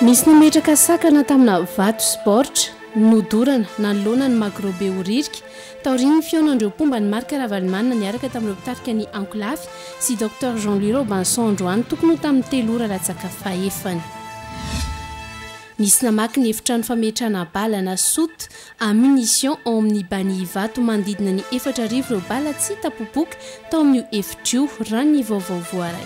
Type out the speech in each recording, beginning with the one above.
Nisy nametraka sakana tamina vato sportra nodorana nanoloana ny magrobe oririka taoriny fionandreo pomba ny marika Ravalomanana niaraka tamin'ireo mpitarika ny Anklafy sy Dr Jean-Louis Robinson androany tokony ho tamin'ny 3 ora latsaka fahefany. Nisy namaky ny efitrano fametrahana bala na sot à munition ao amin'ny bani vato manodidina ny 4,000 ireo bala tsy tapopoka tao amin'io efitrio raha ny vaovao voaray.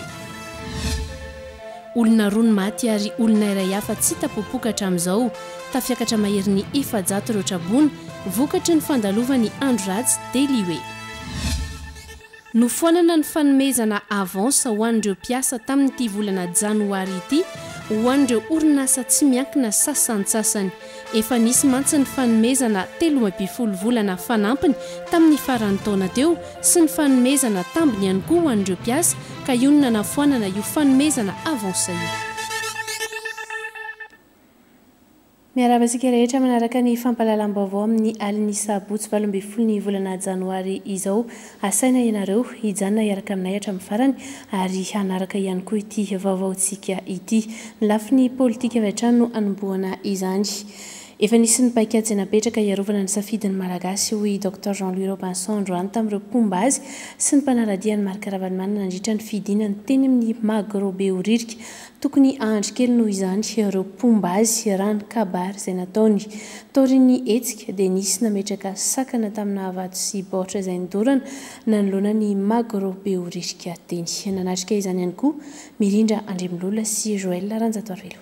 Olona roa ny maty ary olona iray hafa tsy tapopoka hatramin'izao tafiakatra maherin'ny 400 ireo trabona vokatry ny fandalovany andro ratsy Deliwe. Nofoanana ny fanomezana avansa ho an'ireo mpiasa tamin'ity volana janoary ity ho an'ireo orinasa tsy miankina sasantsasany. Efa nisy mantsy ny fanomezana 13 volana fanampiny tamin'ny faran'ny taona teo sy ny fanomezana tambiny ihany koa ho an'ireo mpiasa ka ionona nafoanana io fanomezana avansa io. Miarabasika rehetra manaraka ny fampalalam-baovao amin'ny aliny sabotsy 12 volana janoary izao. Asaina ianareo hijanona iaraka aminay hatramin'ny farany ary hanaraka ihany koa ity vaovaontsika ity. Ny lafiny politika avy hatrany no anombohana izany. Efa nisy ny paikady napetraka iarovana ny safidin'ny malagasy hoy Dr Jean-Louis Robinson androany tamin'ireo pombazy sy ny mpanaradian'ny marika Ravalomanana nandritra ny fidinany teny amin'ny magrobe oririka. Tokony andro kely noho izany ireo pombazy raha ny kabary izay nataony. Taoriny hetsika dia nisy nametraka sakana tamina vato sy baoritra izay nidorana nanoloana ny magrobe oririka teny. Nanatrika izany ihany koa Mirindra Andrimolola sy Joël Ranjatoarvelo.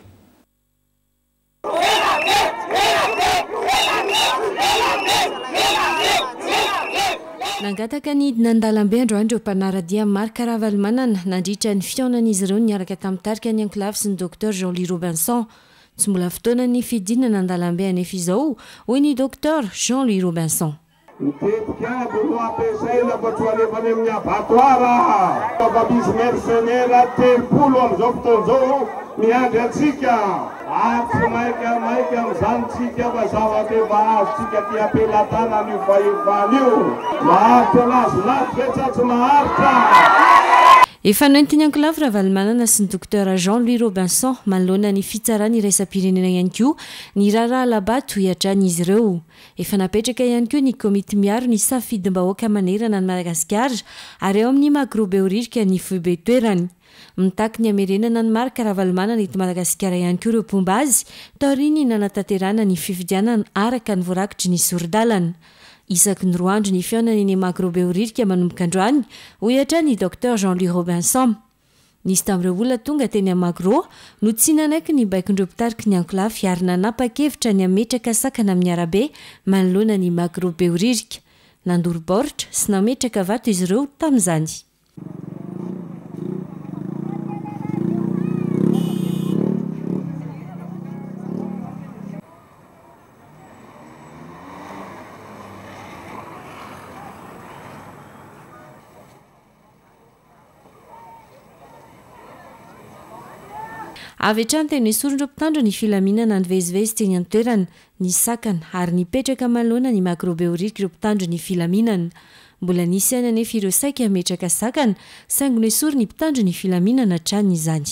Nangataka ny nandalambe androany ireo mpanaradia marika Ravalomanana nandritra ny fionan'izy ireo niaraka tamin'ny tarika ny Anklafy sy ny Dr Jean-Louis Robinson. Tsy mbola fotoana ny fidinana nandalambe anefa izao hoy ny Dr Jean-Louis Robinson. Mitetika no ampiasaina fatroalefany amin'ny abatoara bababisy mercenaire 30 amin'izao fotoan'izao miandry antsika atsy maika amin'izanytsika fa zava-dehibe azontsika ty ampelatana io fahefany io maharitra anazy laty fa tsy maharitra. Efa noentiny Anklafy Ravalomanana sy ny Dr Jean-Louis Robinson manoloana ny fitsarany iraisam-pirenena ihany koa ny raharaha labato hiatran'izy ireo. Efa napetraka ihany koa ny komity miaro ny safidim-bahoaka manerana ny Madagasikara ary ao amin'ny magrobe oririka ny foibe toerany. Mitaky ny amerenana ny marika Ravalomanana eto Madagasikara ihany koa ireo pombazy taoriny nanatanterana ny fifidianana araka ny voarakitry ny sorodalana. Isaky ny 2 andro ny fionany ny magrobe oririka manomboka androany hoy hatrany Dr Jean-Louis Robinson. Nisy tamin'ireo olona tonga teny Amagro no tsy nanaiky ny baikindreo mpitarika ny Anklafy ary nanapa-kevitra ny ametraka sakana amin'ny arabe manoloana ny magrobe oririka. Nandoro baoritra sy nametraka vato izy ireo tamin'izany. Avy hatrany teny esorindreo mpitandro ny filaminana ny vezivezy teny an-toerana ny sakana ary nipetraka manoloana ny magrobe oririka ireo mpitandro ny filaminana. Mbola nisy ihany anefa ireo saika ametraka sakana saingy noesory ny mpitandro ny filaminana hatrany izany.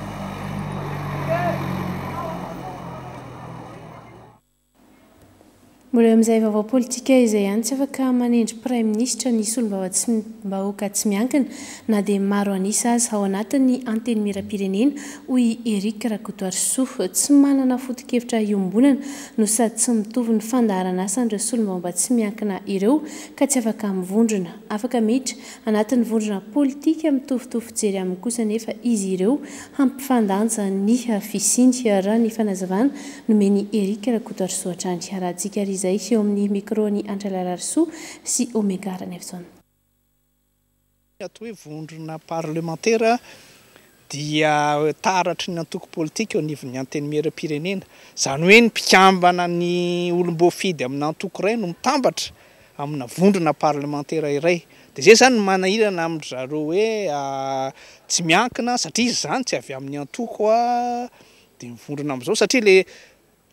Mbola amin'izay vaovao politika izay ihany tsy afaka manendry Prime Ministre ny solombahoaka tsy miankina na dia maro anisa azy ao anatin'ny anteny miram-pirenena hoy Eric Rakotoarisoa. Tsy manana foto-kevitra iombonana no sady tsy mitovy ny fandaharana asa an'ireo solombahoaka tsy miankina ireo ka tsy afaka mivondrona. Afaka miditra anatin'ny vondrona politika mitovitovy fijery amin'ny kosa nefa izy ireo hampifandanja ny fisiny raha ny fanazavana nomeny Eric Rakotoarisoa hatrany. Arahantsika izay eo amin'ny mikrony Antralararisoa sy Omegara Nevson. Atao hoe vondrona parlementaire dia taratry ny antoko politika eo anivon'ny anteny miram-pirenena. Zany hoe ny mpikambana ny olom-boafidy amin'ny antoko iray no mitambatra amina vondrona parlementaire iray. Dia zay zany manahirana amin'ny zareo hoe tsy miankina satria izy zany tsy avy amin'ny antoko dia mivondrona amin'izao satria le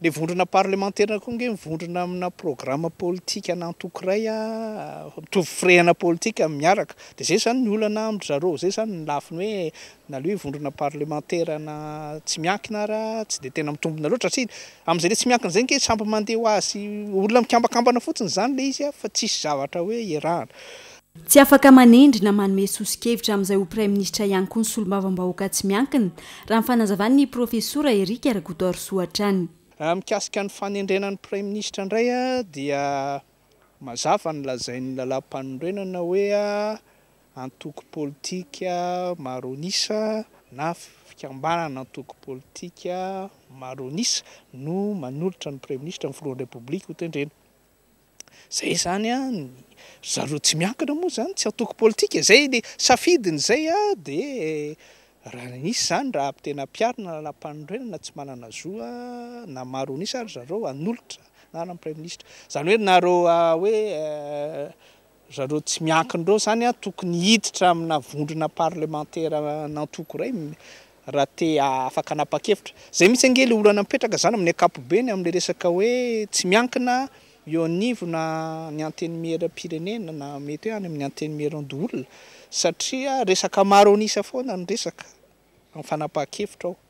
le vondrona parlementaire koa nge mivondrona amina programme politique anantokoray mitovy frehana politique miaraka de zay zany ny olana amindry zareo zay zany ny lafiny hoe na le hoe vondrona parlementaire na tsy miankina raha tsy de tena mitombina loatra satria am'izay le tsy miankina zay nke samby mandeha ho azy olona mikambakambana fotsiny zany le izy fa tsisy zavatra hoe iarahana. Tsy afaka manendry na manome sosikevitra amin'izay ho prime ministre ihany koa ny solombavam-bahoaka tsy miankina raha nyfanazavany ny profesora Eric Ragoudor Soatrany. Mikasika ny fanendrenan'ny prime ministre indray dia mazava ny lazain'ny lalam-panorenana hoe antoko politika maronisa na fikambanana antoko politika maronisa no manolotra ny prime ministre amin'ny filohan'ny republique ho tendrena. Zay zany zareo tsy miankina moa zany tsy antoko politika zay le safidiny zay de raha nisy zany raha tena piarina lalam-panorenana tsy manana zoa na maronisa ary zareo anolotra na prime ministre zany hoe nareo hoe zareo tsy miankin'ireo zany tokony hiditra amina vondrona parlementaire nantoko ray raha te afaka anapa-kevitra zay mitsy angely olana mipetraka zany amin'ny ankapobeny amin'le resaka hoe tsy miankina eo anivo na ny antenimieram-pirenena na mety hoe any amin'ny antenimieran-doolona satria resaka maronisa foana ny resaka amin'ny fanapa-kevitra ao.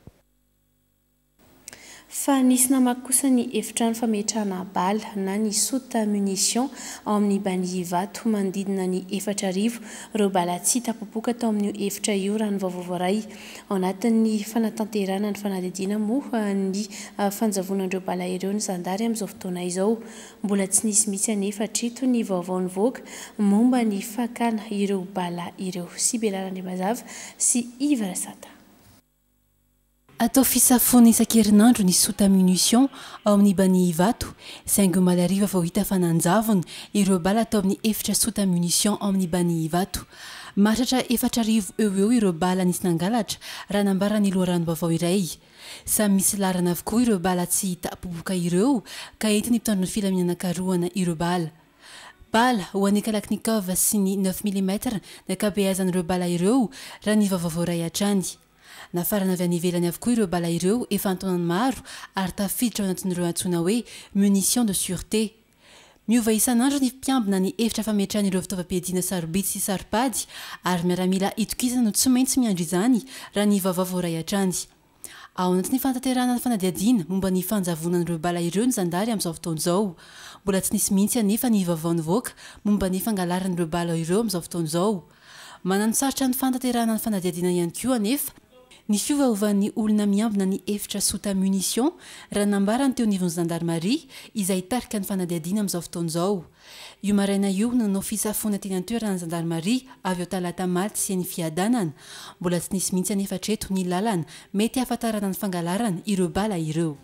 Fa nisy namaky kosa ny efitrano fametrahana bala na ny sota munition ao amin'ny Banivato manodidina ny 4,000 ireo bala tsy tapopoka tao amin'io efitra io raha ny vaovao voaray ao anatin'ny fanatanterana ny fanadidina moa ny fanjavonan'ireo bala ireo ny zandary amin'izao fotoana izao mbola tsy nisy mitsy anefa trito ny vaovao nivoaka momba ny fakana ireo bala ireo Sibelarandre Mazava sy Iva Sata. Atao fisafona isan-kerinandro ny sota munition ao amin'ny Banivato saingy malariva vao hita fananjavona ireo bala atao amin'ny efitra sota munition ao amin'ny Banivato. Mahatratra 4,000 eo ireo bala nisy nangalatra raha nambarany loharanom-baovao iray. Samy misy larana avokoa ireo bala tsy tapoboka ireo ka entiny mpitandro ny filaminana-karohana ireo bala. Bala ho an'ny Kalashnikov sy ny 9 mm nakabeazan'ireo bala ireo raha ny vaovao iray hatrany. Nafarana avy any ivelany avokoa ireo bala ireo efa antonany maro ary tafiditra ao anatin'ireo antsoina hoe munition de sûreté. Miova isan'andro ny mpiambina ny efitra fametrahana ireo fitaovam-piadiana sarobidy sy saropady ary miaramila itokisana no tsy maintsy miandry izany raha ny vaovao iray hatrany. Ao anatin'ny fanatanterahana ny fanadihadiana momba ny fanjavonan'ireo bala ireo ny zandary amin'izao fotoana izao. Mbola tsy nisy mihitsy anefa ny vaovao nivoaka momba ny fangalaran'ireo bala ireo amin'izao fotoana izao. Manano sarotra ny fanatanterahana ny fanadihadiana ihany koa anefa ny fiovaovan'ny olona miambina ny efitra sota munition raha nambarany teo nivon'ny zandarmaria izay tarika ny fanadihadiana amin'izao fotoana izao. Io maraina io nanao fisafona teny an-toerana ny zandarmaria avy ao talata maty sy ny fiadanana. Mbola tsy nisy mihitsy anefa treto ny lalana mety hahafantarana ny fangalarana ireo bala ireo.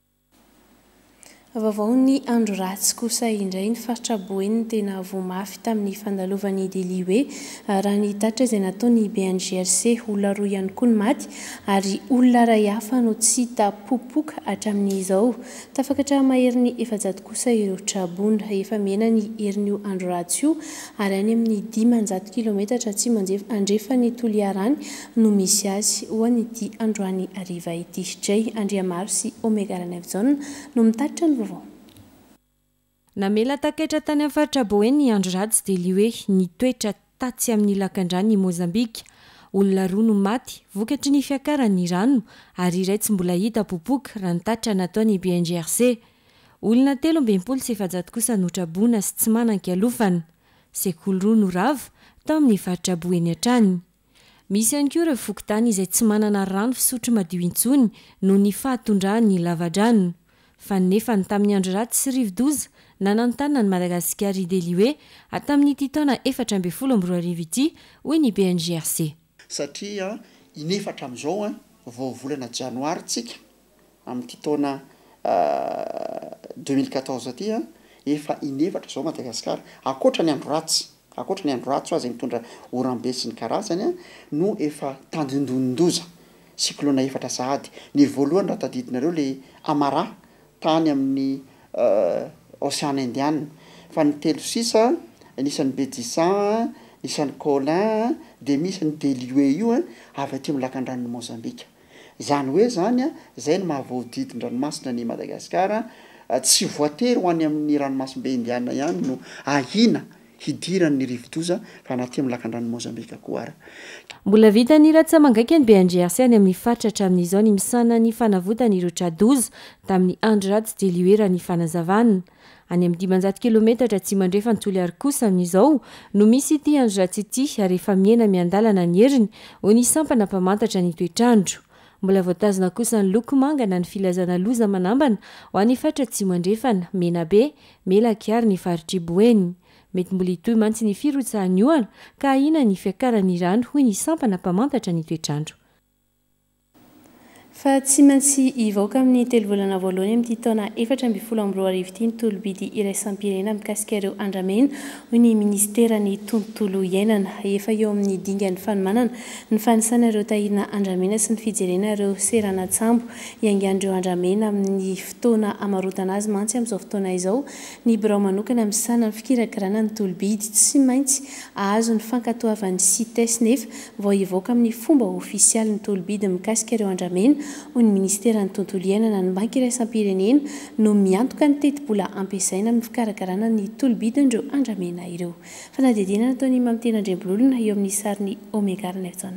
Vaovao ny andro ratsy kosa indray ny faritra Boeny tena voamafy tamin'ny fandalovany Delihoe raha ny tatra izay nataony BNGRC olona roa ihany koa ny maty ary olona iray hafa no tsy tapopoka hatramin'izao. Tafakatra maherin'ny 700 kosa ireo trabondra efa mena ny herin'io andro ratsy io ary any amin'ny 500 km tsy andrefa ny Toliarany no misy azy ho an'ity androany ariva ity. Jay Andriamaro sy Omega Ranevzon no mitatitra ny namela taketra tany amin'ny faritra Boeny ny andro ratsy Delihoe ny toetra tatsy amin'ny lakan-drano Mozambika. Olona roa no maty vokatry ny fiakaran'ny rano ary iray tsy mbola hita popoka raha ny tatra nataony BNGRC. Olona 13 kosa no trabona sy tsy manan-kialofana. Sekoly roa no rava tao amin'ny faritra Boeny hatrany. Misy ihany koa ireo fokontany izay tsy manana rano fisotro madio intsony no ny fahatondrahan'ny lava-drano. Fa nefa ny tamin'ny andro ratsy sy rivo-doza nanantanana ny Madagasikara Delihoe hatamin'ity taona 2024 ity hoy ny BNGRC. Satria inefatra amin'izao vao volana janoary tsika amin'ity taona 2014 aty efa inefatra zao Madagasikara akoatra ny andro ratsy azy mitondra oram-be sy ny karazany no efa tandindondoza siklona efatra sahady. Ny voalohany raha tadidinareo le Amara tany amin'ny Océan Indien fa ny telo sisa nisan'ny Bédissan, nisan'ny Colin de misy ny Delihoe io avy aty amin'ny lakan-dranon'ny Mozambika. izany hoe zany a zay ny mahavoadidin-dranomasina ny Madagasikara tsy voatery ho any amin'ny ranomasimbe indiana ihany no ahina hidirany rivodoza fa anaty amin'ny lakan-drano Mozambika koa ara. Mbola vita ny ratsa mangaiky ny BNGRC any amin'ny faritra hatramin'izao ny misana ny fanavodany ireo tradoza tamin'ny andro ratsy deliera ny fanazavana. Any amin'ny 500 kilometatra tsy mandrefa ny Toliary kosa amin'izao no misy ity andro ratsy ity ary efa miena miandalana ny heriny ho ny sampana mpamantatra ny toetrandro. Mbola voatazona kosa ny loko manga na ny filazana loza manambana ho an'ny faritra tsy mandrefana Menabe, Melakiary ny faritra Iboeny. Mety mbola hitoy mantsy ny firotsahany io ka ahina ny fiakaran'ny rano hoy ny sampana mpamantatra ny toetrandro. Fa tsy maintsy hivoaka amin'ny telo volana voalohany amin'ity taona 2024 ity ny tolobidy iraisam-pirenena mikasika ireo andramena hoy ny ministerany tontolo iainana. Efa eo amin'ny dingan'ny fanomanana ny fanisana ireo tahirana andramena sy ny fijerena ireo seranatsambo iangan'ireo andramena amin'ny fotoana amarotana azy mantsy amin'izao fotoana izao. Ny birao manokana misana ny fikirakirana ny tolobidy tsy maintsy ahazo ny fankatoavan'ny CITES nefa vao hivoaka amin'ny fomba ofisialy ny tolobidy mikasika ireo andramena hoy ny ministerany tontolo iainana ny banky iraisam-pirenena no miantoka ny teti-bola ampiasaina amin'ny fikarakarana ny tolobidin'ireo andramena ireo. Fanadidinana tao ny mamitena andrembololona eo amin'ny sariny Omega Nefton.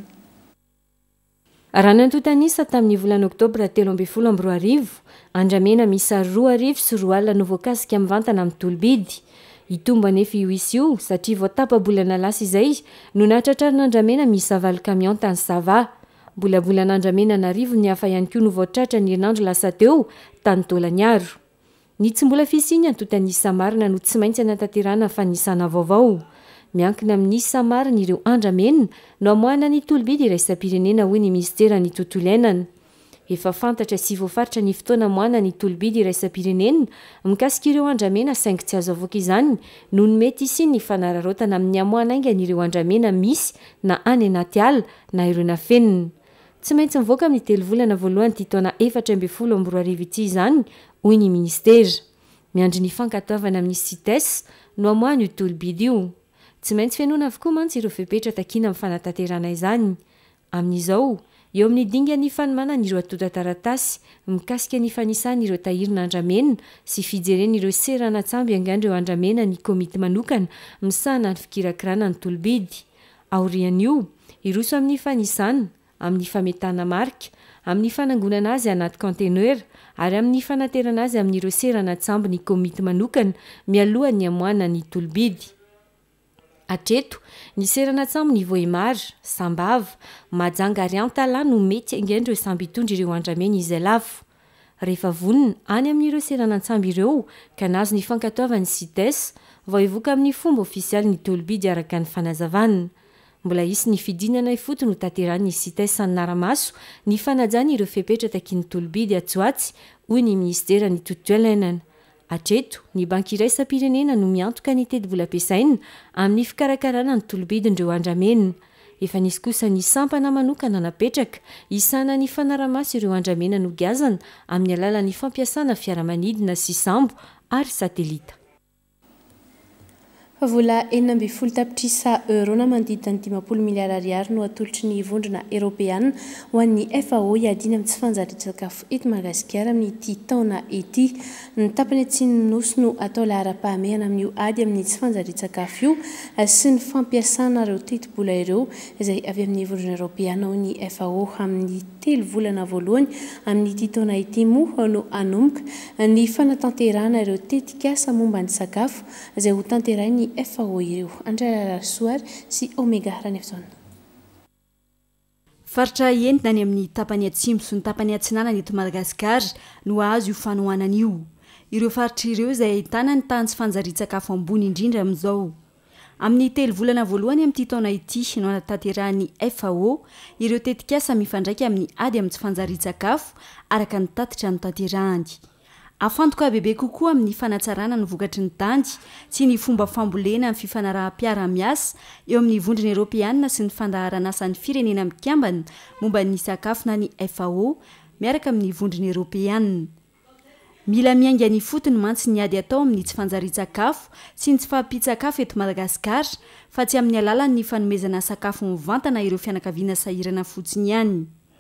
Raha nantotanisa tamin'ny volana oktobra 2024 andramena misa 2,000 sy 4,000 no voakasika mivantana amin'ny tolobidy. Itomba nefa io isy io satria voatapa-bolana lasa izay no nahatratrarin'andramena misa 9 camion tany Sava. Mbola volan'andramena narivo ny hafa ihany koa no voatratra ny herinandro lasa teo tany Tolaniaro. Ny tsy mbola fisiny antotanisa marina no tsy maintsy anatanterana fa nisana vaovao. Miankina amin'ny isa marina ireo andramena no amoahana ny tolobidy iraisam-pirenena hoy ny ministerany tontolo iainana. Efa fantatra sy voafaritra ny fotoana amoahana ny tolobidy iraisam-pirenena mikasika ireo andramena saingy tsy azo avoaka izany noho ny mety isiny ny fanararaotana amin'ny amoahana aingana ireo andramena misy na any anaty ala na ireo nafenina. Tsy maintsy mivoaka amin'ny telo volana voalohany ity taona 2024 ity izany hoy ny ministera. Miandry ny fankatoavana amin'ny CITES no amoahana io tolobidy io. Tsy maintsy fianoana avokoa mantsy ireo fepetra takina amin'ny fanatanterana izany. Amin'izao eo amin'ny dingan'ny fanomanana ireo atota taratasy mikasika ny fanisany ireo tahirina andramena sy fijerena ireo seranatsambo iangan'ireo andramena ny komity manokana misahana ny fikirakirana ny tolobidy. Aorian'io iroso amin'ny fanisana, amin'ny fametana marika, amin'ny fanangonana azy anaty conteneur ary amin'ny fanaterana azy amin'ireo seranatsambo ny komity manokana mialoha ny amoahana ny tolobidy. Atreto, ny seranatsambo ny Vohimar, Sambava, Majanga ary Antala no mety haingan'ireo samby hitondra ireo andramena izay lafo. Rehefa vonona any amin'ireo seranatsambo ireo ka nazo ny fankatoavany CITES vao hivoaka amin'ny fomba ofisialy ny tolobidy araka ny fanazavana. Mbola isy ny fidinana ifoto no tanterany CITES ny naramaso ny fanajany ireo fepetra takin'ny tolobidy atsoatsy hoy ny ministerany tontolo iainana. Atreto, ny banky iraisam-pirenena no miantoka ny teti-bola ampiasaina amin'ny fikarakarana ny tolobidin'ireo andramena. Efa nisy kosa ny sampana manokana napetraka isana ny fanaramaso ireo andramena no gazana amin'ny alalan'ny fampiasana fiaramanidina sy sambo ary satelita. Vola 12 tapitrisa euro na manodidina ny 50 miliara ariary no atolotry ny vondrona Europeana ho an'ny FAO iadina amin'ny tsy fanjarian-tsakafo eto Madagasikara amin'ity taona ity. Ny tapany atsiny nosy no atao lahara-pahamehana amin'io ady amin'ny tsy fanjarian-tsakafo io sy ny fampiasana ireo teti-bola ireo izay avy amin'ny vondrona Europeana ho ny FAO amin'ny 3 volana voalohany amin'ity taona ity moa no anomboka ny fanatanterana ireo tetikasa momba ny sakafo izay ho tanterainy FAO ireo. Andrea Soar sy Omega Nefton. Faritra entina any amin'ny tapany atsimo sy ny tapany atsinanana eto Madagasikara no azo io fanohanana io. Ireo faritra ireo izay ahitana ny tany tsy fanjarian-tsakafo ambony indrindra amin'izao. Amin'ny 3 volana voalohany amin'ity taona ity no anatanterahany FAO ireo tetikasa mifandraika amin'ny ady amin'ny tsy fanjarian-tsakafo araka ny tatitra ny tanterahany. Afantoka bebe kokoa amin'ny fanatsarana ny vokatry ny tandy sy ny fomba fambolena amin'ny fifanaraha-piara-miasa eo amin'ny vondrona Europeana sy ny fandaharana asan'ny firenena mikambana momba ny sakafo na ny FAO miaraka amin'ny vondrona Europeana. Mila miainga ny fotony mantsy ny ady atao amin'ny tsy fanjarian-tsakafo sy ny tsy fahampian-tsakafo eto Madagasikara fa tsy amin'ny alalan'ny fanomezana sakafo mivantana ireo fianakaviana sahirana fotsiny ihany.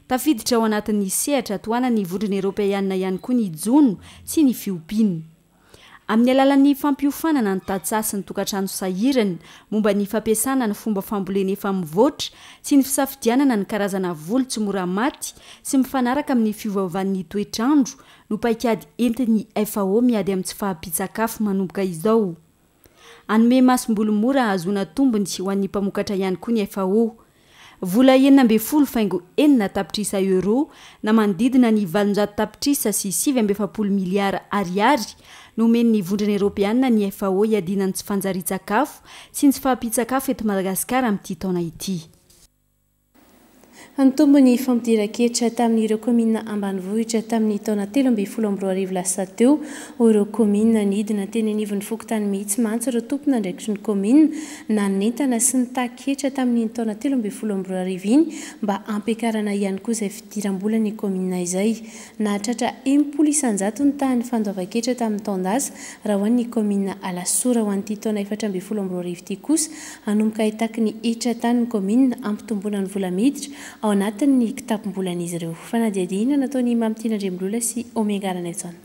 tafiditra ao anatin'ny sehatra toana ny vondrona eropeanina ihany koa ny jono sy ny fiopiny amin'ny alalan'ny fampiofanana ny tatsasy ny tokantrano sahirany momba ny fampiasana ny fomba fambolena efa mivoatra sy ny fisafidianana ny karazana volo tsy mora maty sy mifanaraka amin'ny fiovaovan'ny toetrandro no paikady entin'ny FAO miady amin'ny tsy fahampitsakafo manomboka izao anome masom-bolomora azona tombony ho an'ny mpamokatra ihany koa ny FAO vola 9 faingo 4 tapitrisa euro na manodidina ny 700 tapitrisa sy 7 miliara ariary no men'ny vondrona eropeanina ny FAO iadina ny tsy fanjari-tsakafo sy ny tsy fahampitsakafo eto Madagasikara amin'ity taona ity. Antombony fampidiran-kevitra tamin'ireo komina ambanivohitra tamin'ny taona 13 lasa teo ireo komina nidina teny anivon'ny fokotany mihitsy mantsy ireo tompona ndraikitry ny komina na nentana sy ny taketra tamin'ny taona 13 iny mba ampiakarana ihany koa izay fidiram-bola ny komina izay nahatratra 10 isanjato ny tahany fandoavan-ketra tamin'ny taondasa raha ho an'ny komina alasora ho an'ity taona 14 ity kosa anomboka ahitaky ny etra tany ny komina ampitomboana ny vola miditra ao anatin'ny kitapom-bolan'izy ireo. Fanadihadiana nataony Mamtina Andremolola sy Omengarana Etsona.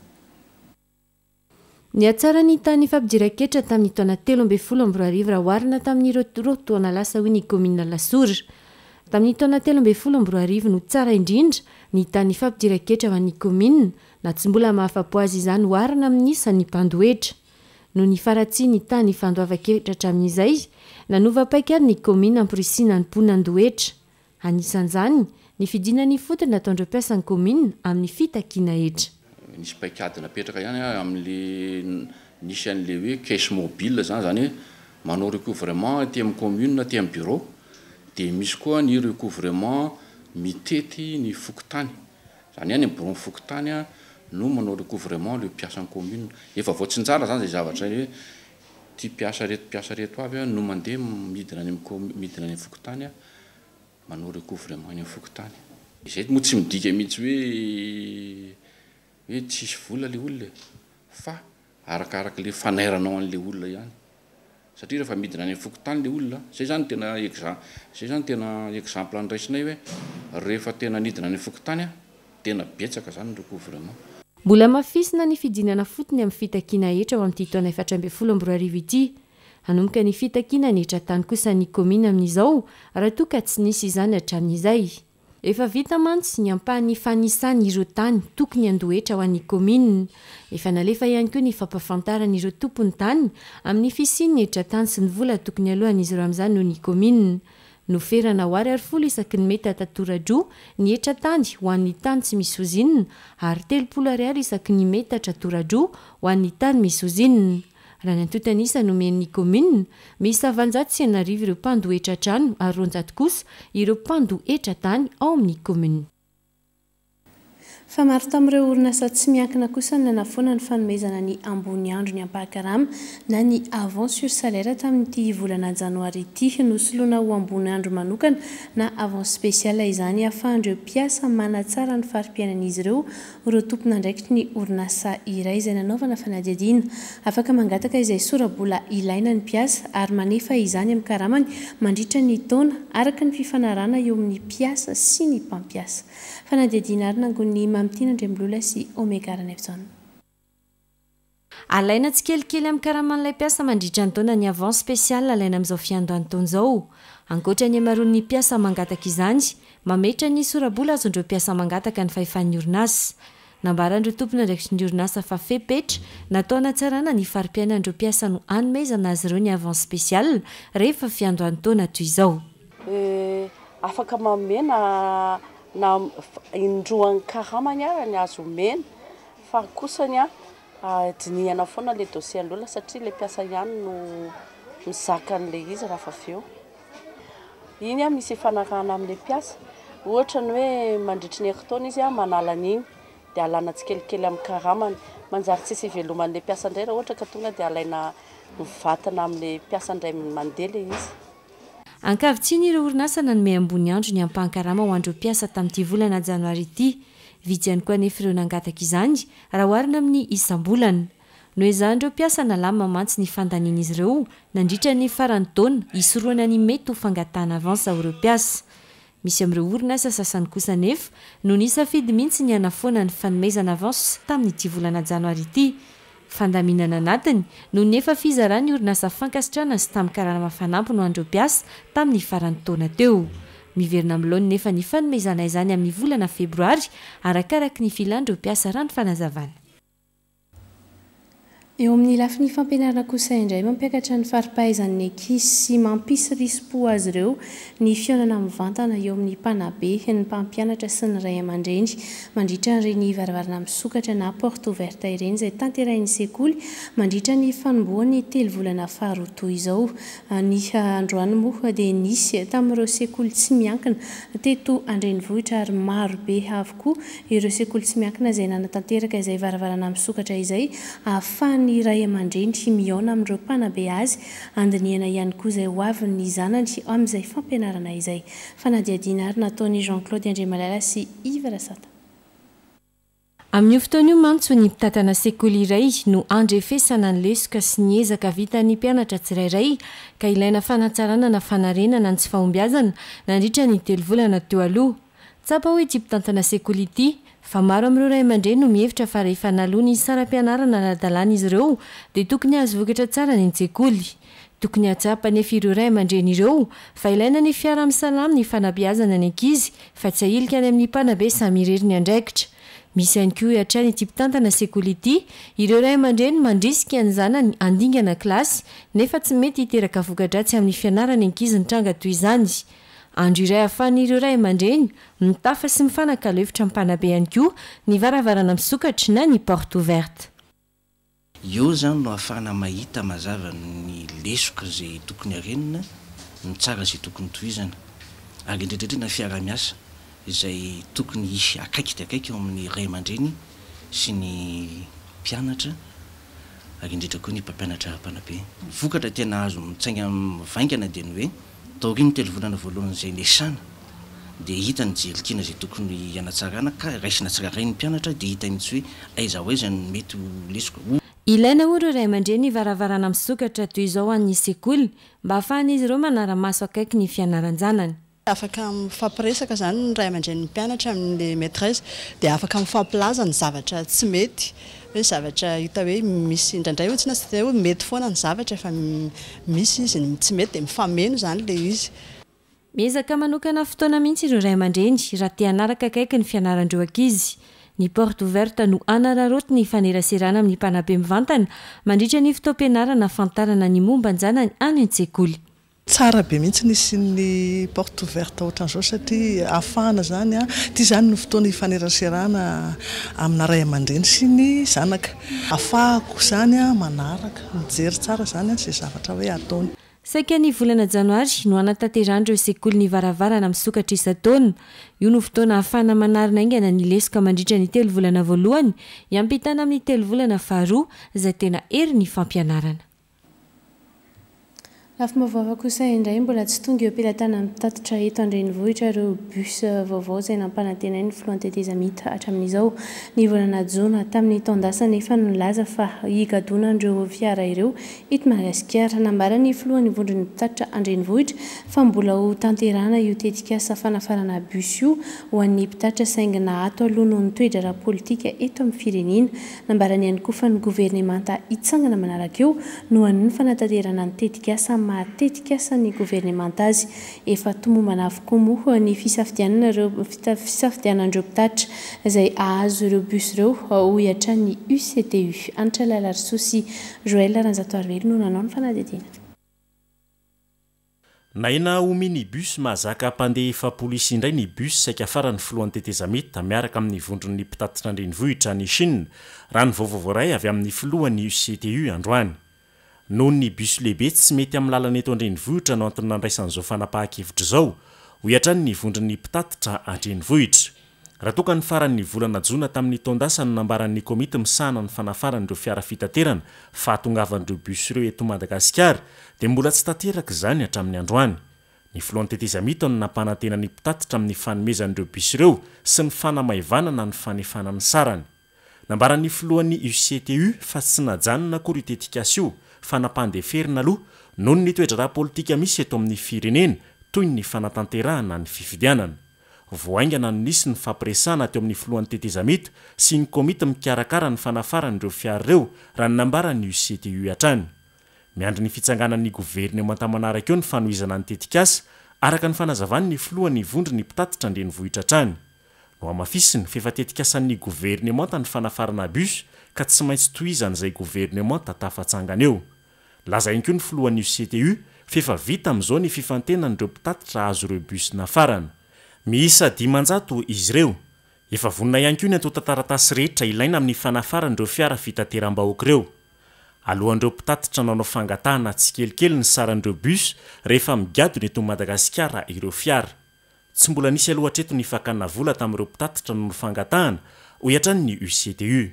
Ny atsara ny tany fampidiran-ketra tamin'ny taona 13 raha oharina tamin'ireo taona lasa hoy ny komina Lasora. Tamin'ny taona 13 no tsara indrindra ny tany fampidiran-ketra ho an'ny komina na tsy mbola mahafapo azy izany oharina amin'ny isan'ny mpandoetra. No ny faratsy ny tany fandoavan-kevitra hatramin'izay nanova paikady ny komina ampirisina ny mponandoetra. Anisan'izany ny fidinany fotony nataondreo mpiasa ny komina amin'ny fitakiana hetra. Nisy paikady napetraka ihany amin'le nisy an'le hoe caisse mobile zany hoe manao recouvrement aty amin'ny commune aty amin'ny bureau dia misy koa ny recouvrement mitety ny fokotany zany ihany bureau fokotany no manao recouvrement le mpiasa ny commune efa voatsinjara zany zay zavatra hoe ty mpiasa reto avy no mandeha midina ny fokotany manao recouvrement ny fokotany. Izay moa tsy midika mihitsy hoe tsisy vola le olona fa arakaraka le fanairanao an'le olona ihany. Satria rehefa midina ny fokotany le olona, zay zany tena exemple andraisinay hoe rehefa tena nidina ny fokotany tena betsaka zany recouvrement. Mbola mafisina ny fidinana fotony amin'ny fitakiana hetra ao amin'ity taona 14 ity. Anomboka ny fitakiana ny hetra tany kosa ny komina amin'izao raha toa ka tsy nisy izany hatramin'izay. Efa vita mantsy ny ampahan'ny fanisany ireo tany tokony andoetra ho an'ny komina. Efa nalefa ihany koa ny fampafantarana ireo tompony tany amin'ny fisiany ny hetra tany sy ny vola tokony alohan'izy ireo amin'izany noho ny komina. Noferana ho ary 10 isaky ny mety atatora-dro ny hetra tany ho an'ny tany tsy misy ozinina ary 30 ariary isaky ny mety atatora-dro ho an'ny tany misy ozinina. Raha ny antotanisa nomen'ny komina, misy 709 ireo mpandoetra trano ary 200 kosa ireo mpandoetra tany ao amin'ny komina. Fa maro tamin'ireo orinasa tsy miankina kosa ny nanafoana ny fanomezana ny ambony andro ny ampahakarama na ny avance sur salaire tamin'ity volana janoary ity nosoloana ho ambony andro manokana na avance spéciale izany ahafahandreo mpiasa manatsara ny farim-piainan'izy ireo tompona ndraikitry ny orinasa iray izay nanaovana fanadihadiana. Afaka mangataka izay sora-bola ilaina ny mpiasa ary manefa izany amin'ny karamany mandritra ny taona araka ny fifanarana eo amin'ny mpiasa sy ny mpampiasa. Fanadihadiana ary nangon'ny Mamtina Andremolola sy Omengarana Etsona. Alaina tsikelikely amin'ny karaman'ilay mpiasa mandritra ny taona ny avance spéciale alaina amin'izao fiandohan'ny taona izao. Ankoatra ny amaroan'ny mpiasa mangataka izany, mametra ny sora-bola azondreo mpiasa mangataka ny fahefan'ny orinasa. Nambarandreo tompona ndraikitry ny orinasa fa fepetra natao hanatsarana ny farim-piainan'ireo mpiasa no hanomezana azy ireo ny avance spéciale rehefa fiandohan'ny taona toy izao. Afaka mamena na indroan'ny karamany ny azo mena fa kosany dinihana foana le dossier alola satria le mpiasa ihany no mizaka an'le izy raha fa aveo. Iny misy fanarahana amin'le mpiasa ohatra ny hoe mandritry ny herintaona izy manala an'iny dia alana tsikelikely amin'ny karamany manjary tsisy iveloman'le mpiasa indray raha ohatra ka tonga dia alaina mivatana amin'le mpiasa indray mandeha le izy. Ankavitsiny ireo orinasa nanome ambony andro ny ampahan-karama ho andreo mpiasa tamin'ity volana janoary ity. Vitsy ihany koa anefa ireo nangataka izany raha oharina amin'ny isam-bolana. No ezahindreo mpiasa nalama mantsy ny fandanian'izy ireo nandritra ny farany taona hisoroana ny mety ho fangatahana avance ireo mpiasa. misy amin'ireo orinasa sasany kosa nefa no nisafidy mihitsy ny anafoana ny fanomezana avance tamin'ity volana janoary ity. Fandaminana anatiny no nefa fizarany ny orinasa fankasitrana sy tamin'ny karana mafanampy no andreo mpiasa tamin'ny faran'ny taona teo. Miverina amin'ilony nefa ny fanomezana izany amin'ny volana febroary arakaraky ny filandreo mpiasa rano fanazavana. Eo amin'ny lafiny fampianarana kosa indray mampiakatra ny faripahaizan'ny ankizy sy mampisy rispo azy ireo ny fionana mivantana eo amin'ny mpanabe ny mpampianatra sy ny ray aman-dreny mandritra ireny varavarana misokatra na porte ouverte ireny izay tanterahin'ny sekoly mandritra ny fanombohan'ny telo volana faharoa toy izao. Ny androany moa dia nisy tamin'ireo sekoly tsy miankina teto Andrenivohitra ary maro be avokoa ireo sekoly tsy miankina izay nanatanteraka izay varavarana misokatra izay ahafahany ny ray aman-dreny miaona amin'ireo mpanabe azy andiniana ihany koa izay hoavin'ny zanany amin'izay fampianarana izay. Fanadiadiana ary nataony Jean-Claude Andriamalala sy Iva Rasata. Amin'ny fotoana io mantso ny mpitatana sekoly iray no andrefesana ny lesoka sy ny ezaka vitan'ny mpianatra tsirairay ka ilaina fanatsarana na fanarenana ny tsy fahombiazana nandritra ny 3 volana teo aloha. Tsapa hoe tsy mpitantana sekoly ity fa maro amin'ireo ray aman-dreny no mihevitra fa rehefa naloha ny saram-pianarana ara-dalàna izy ireo dia tokony azo vokatra tsara ny an-tsekoly. Tokony hatsapa nefa ireo ray aman-dreny ireo fa ilaina ny fiara-misalamy ny fanabeazana ny ankizy fa tsy ahilika any amin'ny mpanabe samy ireriny andraikitra. Misy ihany koa hatrany ity mpitantana sekoly ity ireo ray aman-dreny mandrisika ny zanany andingana kilasy nefa tsy mety hiteraka voka-dratsy amin'ny fianarany ankizy ny tranga toy izany. Andro iray ahafahan'ireo ray aman-dreny mitafa sy mifanakaloevitra mpanabe ihany koa ny varavarana misokatra na ny porte ouverte. Eo zany no ahafahana mahita mazava ny lesoka izay tokony harenina ny tsara izay tokony tohizana ary indrindrindrina fiara-miasa izay tokony akaiky dia akaiky eo amin'ny ray aman-dreny sy ny mpianatra ary indrindra koa ny mpampianatra mpanabe. Vokatra tena azo mitsainga mivaingana dia ny hoe taoriny 3 volana voalohany izay lesana dia hita ny jelikina izay tokony hanatsarana ka raisina tsirairay ny mpianatra dia hita mihitsy hoe aiza ho aiza ny mety lesoka. Ilaina hoy ireo ray aman-dreny varavarana misokatra toy izao an'ny sekoly mba ahafahan'izy ireo manara-maso akaiky ny fianaran-janany. Afaka mifampiresaka zany ny ray aman-dreny mpianatra amin'ny maîtresse dia afaka mifampilaza ny zavatra tsy mety hoe zavatra hita hoe misy indraindray hoe tsy nasy hoe mety foana ny zavatra fa misy izy tsy mety dia mifameno zany le izy. Miezaka manokana fotoana mihitsy ireo ray aman-dreny raha te hanaraka akaiky ny fianarandreo ankizy. Ny porte ouverte no anararoty ny faneraserana amin'ny mpanabe mivantana mandritra ny fotoam-pianarana afantarana ny momba ny zanany any an-tsekoly. Tsara be mihitsy nisy ny porte ouverte ohatran'izao satria ahafahana zany ity zany no fotoana ifaneraserana amina ray aman-dreny sy ny zanaka. Ahafahako zany manaraka mijery tsara zany izay zavatra hoe ataony. Saika ny volana janoary no anatanterandreo sekoly ny varavarana misokatra isan-taona. Io no fotoana ahafahana manarina aingana ny lesoka mandritra ny 3 volana voalohany iampitana amin'ny 3 volana faharoa izay tena hery ny fampianarana. Lafy mavava kosa indray mbola tsy tonga eo am-pilatana mitatitra eto Andrenivohitra ireo bus vaovao izay nampanantenainy ny filohan-teteza mita hatramin'izao. Ny volana Jona tamin'ny taondasa nefa nilaza fa higadonandreo fiara ireo eto Madagasikara. Nambarany filohan'ny vondron'ny mpitatitra Andrenivohitra fa mbola ho tanterana io tetikasa fanafarana bus io ho an'ny mpitatitra saingina ato aloha noho ny toetra ara-politika eto amin'ny firenena. Nambarany ihany koa fa ny governemanta hitsangana manaraka eo no an'ny fanatanterana ny tetikasa matetika ny governemanta azy. Efa tomombana avokoa moa ny fisafidianan'ireo mpitatitra izay ahazo ireo bus ireo ho hiatran'ny UCTU. Anitra Lalarso sy Joël Ranzatoarively no nanao ny fanadidina. Naina ho minibus mahazaka mpandeha efapolo indray ny bus saika farany filohan'ny teteza mita miaraka amin'ny vondron'ny mpitatitra Andrenivohitra ny Chine raha ny vaovao iray avy amin'ny filohan'ny UCTU androany. Noho ny bus lehibe tsy mety amin'ny lalana eto Andrenivohitra no antony nandraisan'izao fanapahan-kevitra izao ho hiatran'ny ny vondron'ny mpitatitra Andrenivohitra. Raha toka ny faran'ny volana Jona tamin'ny taondasa no nambaran'ny komity misahana ny fanafaran'ireo fiara fitaterana fa hahatongavan'ireo bus ireo eto Madagasikara dia mbola tsy tanteraka izany hatramin'ny androany. Ny filohan'ny teteza mita no nampanantenany mpitatitra amin'ny fanomezan'ireo bus ireo sy ny fanamaivana na ny fanefanany sarany. Nambaran'ny filohan'ny UCTU fa tsy najanona akory io tetikasa io fa nampandeferina aloha noho ny toetra ara-politika misy eto amin'ny firenena toy ny fanatanterahana ny fifidianana voaingana no nisy ny fampiresana teo amin'ny filohan'ny tetezamita sy ny komita mikarakara ny fanafaran'ireo fiara ireo raha ny nambarany UCTU hatrany miandry ny fitsanganan'ny governemanta manaraka eo ny fanohizana ny tetikasa araka ny fanazavany ny filohany vondry ny mpitatitra andrenivohitra hatrany no amafisiny fefatetikasan'ny governemanta ny fanafarana bus ka tsy maintsy tohizan'izay governemanta tafatsangana eo lazainy koa ny filohan'ny UCTU fefa vita amin'izao ny fifantenan'ireo mpitatitra azo ireo bus nafarana miisa 500 izy ireo efa vonina ihany koa ny atao tantaratasy rehetra ilaina amin'ny fanafaran'ireo fiara fitateram-bahoaka ireo alohan'ireo mpitatitra nanao fangatahana tsy kelikely ny saran'ireo bus rehefa migado ny eto Madagasikara ireo fiara tsy mbola nisy aloha hatreto ny fakana vola tamin'ireo mpitatitra nanao fangatahana ho ihatrany ny UCTU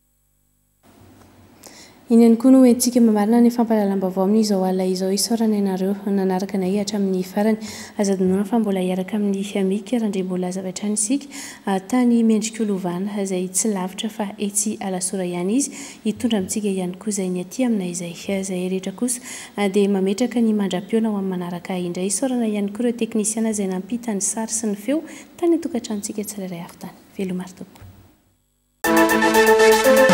iny ihany koa no hoentsika mamarina ny fampahalalam-baovao amin'izao alina izao isaorana ianareo nanaraka na ihatra amin'ny farany azadinona fa mbola hiaraka amin'ny fiamika raha ndre mbola zavatra any isika tany Mendrik'Olovana izay tsy lavitra fa etsy Alasora ihany izy hitondra amintsika ihany koa izay ny aty amina izay rehetra kosa dia mametraka ny mandra-piona ho amin'ny manaraka indray isaorana ihany koa ireo teknisiana izay nampita ny sary sy ny feo tany tokantranotsika tsirairay avy tany velomary tompoko